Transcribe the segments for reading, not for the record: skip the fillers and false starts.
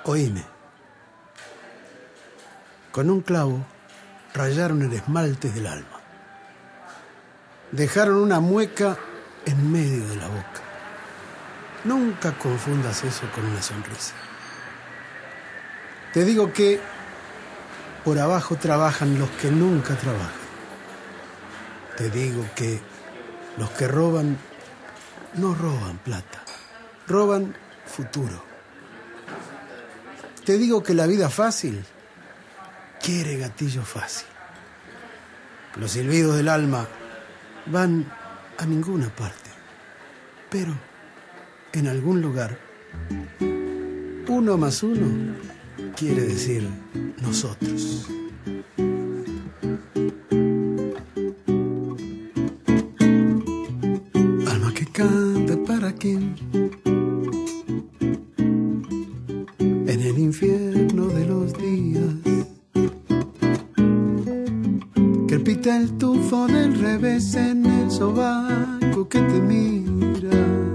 Oíme. Con un clavo rayaron el esmalte del alma. Dejaron una mueca en medio de la boca. Nunca confundas eso con una sonrisa. Te digo que por abajo trabajan los que nunca trabajan. Te digo que los que roban no roban plata, roban futuro. Te digo que la vida fácil quiere gatillo fácil. Los silbidos del alma van a ninguna parte, pero en algún lugar 1 más 1 quiere decir nosotros. Alma que canta para quién, en el infierno de los días, crepita el tufo del revés en el sobaco que te mira.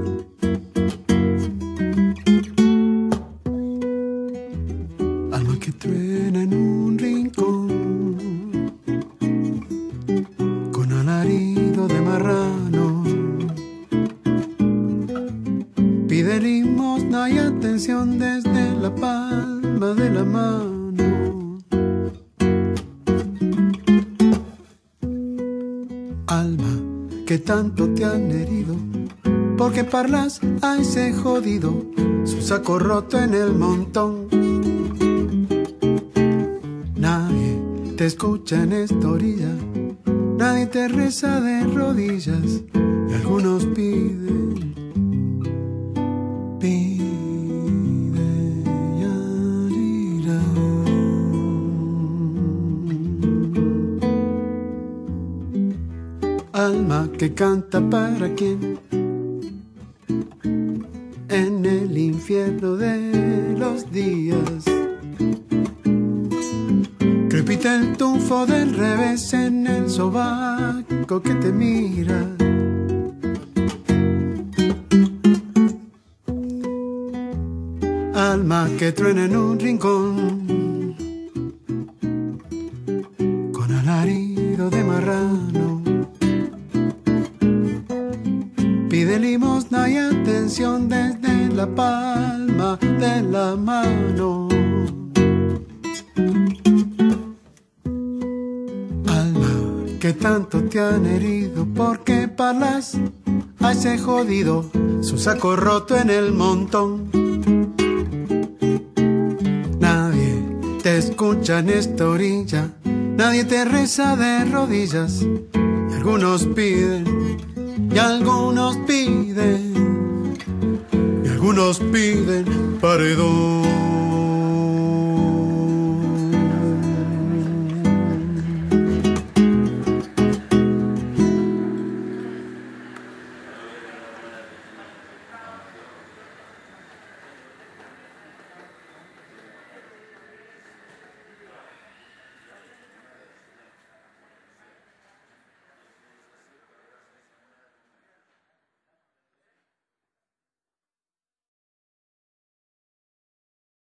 Alma que truena en un rincón, con alarido de marrano, pide limosna y atención desde la palma de la mano. Alma que tanto te han herido, porque parlas a ese jodido, su saco roto en el montón. Nadie te escucha en esta orilla, nadie te reza de rodillas, y algunos piden, yarira. Alma que canta para quién, en el infierno de los días, crepita el tufo del revés en el sobaco que te mira. Alma que truena en un rincón, con alarido de marrano, pide limosna y atención desde la palma de la mano. Alma que tanto te han herido, porque parlas a ese jodido, su saco roto en el montón. Nadie te escucha en esta orilla, nadie te reza de rodillas, y algunos piden, y algunos piden, y algunos piden paredón.